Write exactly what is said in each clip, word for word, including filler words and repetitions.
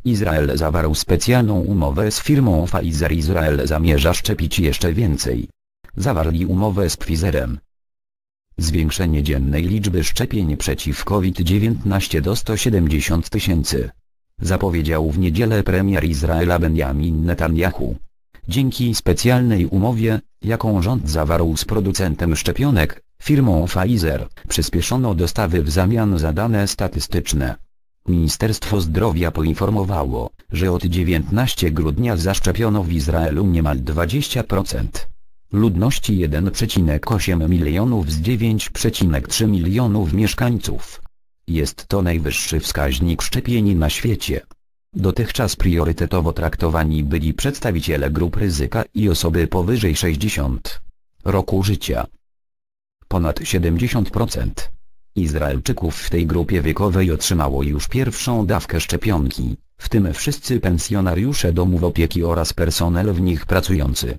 Izrael zawarł specjalną umowę z firmą Pfizer. Izrael zamierza szczepić jeszcze więcej. Zawarli umowę z Pfizerem. Zwiększenie dziennej liczby szczepień przeciw COVID dziewiętnaście do stu siedemdziesięciu tysięcy. Zapowiedział w niedzielę premier Izraela Benjamin Netanyahu. Dzięki specjalnej umowie, jaką rząd zawarł z producentem szczepionek, firmą Pfizer, przyspieszono dostawy w zamian za dane statystyczne. Ministerstwo Zdrowia poinformowało, że od dziewiętnastego grudnia zaszczepiono w Izraelu niemal dwadzieścia procent ludności, jeden przecinek osiem milionów z dziewięć przecinek trzy milionów mieszkańców. Jest to najwyższy wskaźnik szczepień na świecie. Dotychczas priorytetowo traktowani byli przedstawiciele grup ryzyka i osoby powyżej sześćdziesiątego roku życia. Ponad siedemdziesiąt procent Izraelczyków w tej grupie wiekowej otrzymało już pierwszą dawkę szczepionki, w tym wszyscy pensjonariusze domów opieki oraz personel w nich pracujący.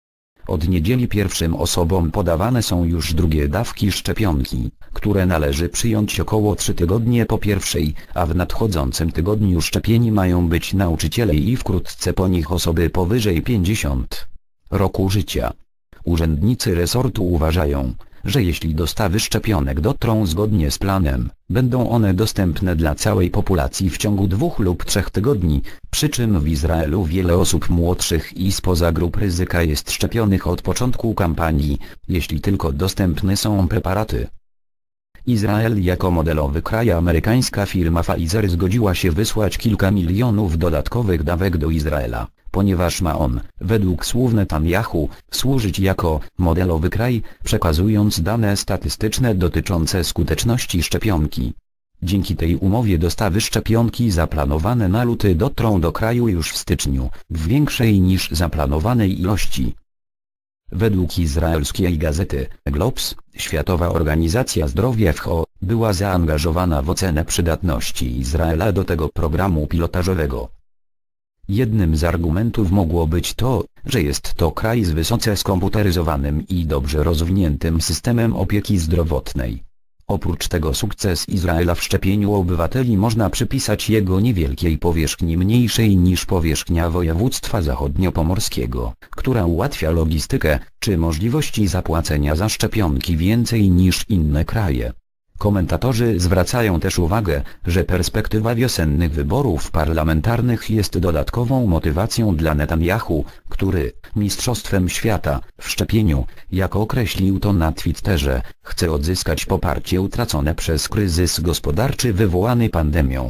Od niedzieli pierwszym osobom podawane są już drugie dawki szczepionki, które należy przyjąć około trzy tygodnie po pierwszej, a w nadchodzącym tygodniu szczepieni mają być nauczyciele i wkrótce po nich osoby powyżej pięćdziesiątego roku życia. Urzędnicy resortu uważają, że jeśli dostawy szczepionek dotrą zgodnie z planem, będą one dostępne dla całej populacji w ciągu dwóch lub trzech tygodni, przy czym w Izraelu wiele osób młodszych i spoza grup ryzyka jest szczepionych od początku kampanii, jeśli tylko dostępne są preparaty. Izrael jako modelowy kraj. Amerykańska firma Pfizer zgodziła się wysłać kilka milionów dodatkowych dawek do Izraela, ponieważ ma on, według słów Netanyahu, służyć jako modelowy kraj, przekazując dane statystyczne dotyczące skuteczności szczepionki. Dzięki tej umowie dostawy szczepionki zaplanowane na luty dotrą do kraju już w styczniu, w większej niż zaplanowanej ilości. Według izraelskiej gazety Globs, Światowa Organizacja Zdrowia W H O, była zaangażowana w ocenę przydatności Izraela do tego programu pilotażowego. Jednym z argumentów mogło być to, że jest to kraj z wysoce skomputeryzowanym i dobrze rozwiniętym systemem opieki zdrowotnej. Oprócz tego sukces Izraela w szczepieniu obywateli można przypisać jego niewielkiej powierzchni, mniejszej niż powierzchnia województwa zachodniopomorskiego, która ułatwia logistykę, czy możliwości zapłacenia za szczepionki więcej niż inne kraje. Komentatorzy zwracają też uwagę, że perspektywa wiosennych wyborów parlamentarnych jest dodatkową motywacją dla Netanyahu, który, mistrzostwem świata w szczepieniu, jak określił to na Twitterze, chce odzyskać poparcie utracone przez kryzys gospodarczy wywołany pandemią.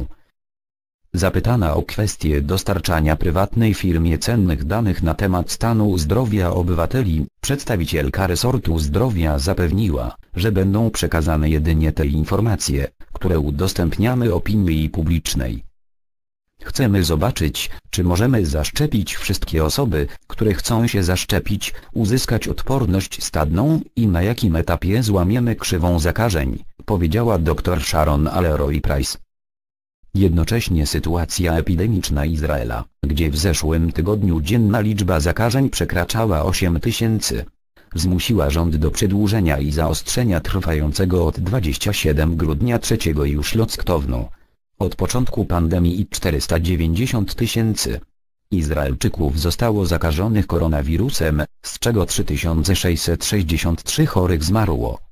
Zapytana o kwestię dostarczania prywatnej firmie cennych danych na temat stanu zdrowia obywateli, przedstawicielka resortu zdrowia zapewniła, że będą przekazane jedynie te informacje, które udostępniamy opinii publicznej. Chcemy zobaczyć, czy możemy zaszczepić wszystkie osoby, które chcą się zaszczepić, uzyskać odporność stadną i na jakim etapie złamiemy krzywą zakażeń, powiedziała dr Sharon Alleroy-Price. Jednocześnie sytuacja epidemiczna Izraela, gdzie w zeszłym tygodniu dzienna liczba zakażeń przekraczała osiem tysięcy, zmusiła rząd do przedłużenia i zaostrzenia trwającego od dwudziestego siódmego grudnia trzeciego już lockdownu. Od początku pandemii czterysta dziewięćdziesiąt tysięcy Izraelczyków zostało zakażonych koronawirusem, z czego trzy tysiące sześćset sześćdziesiąt trzy chorych zmarło.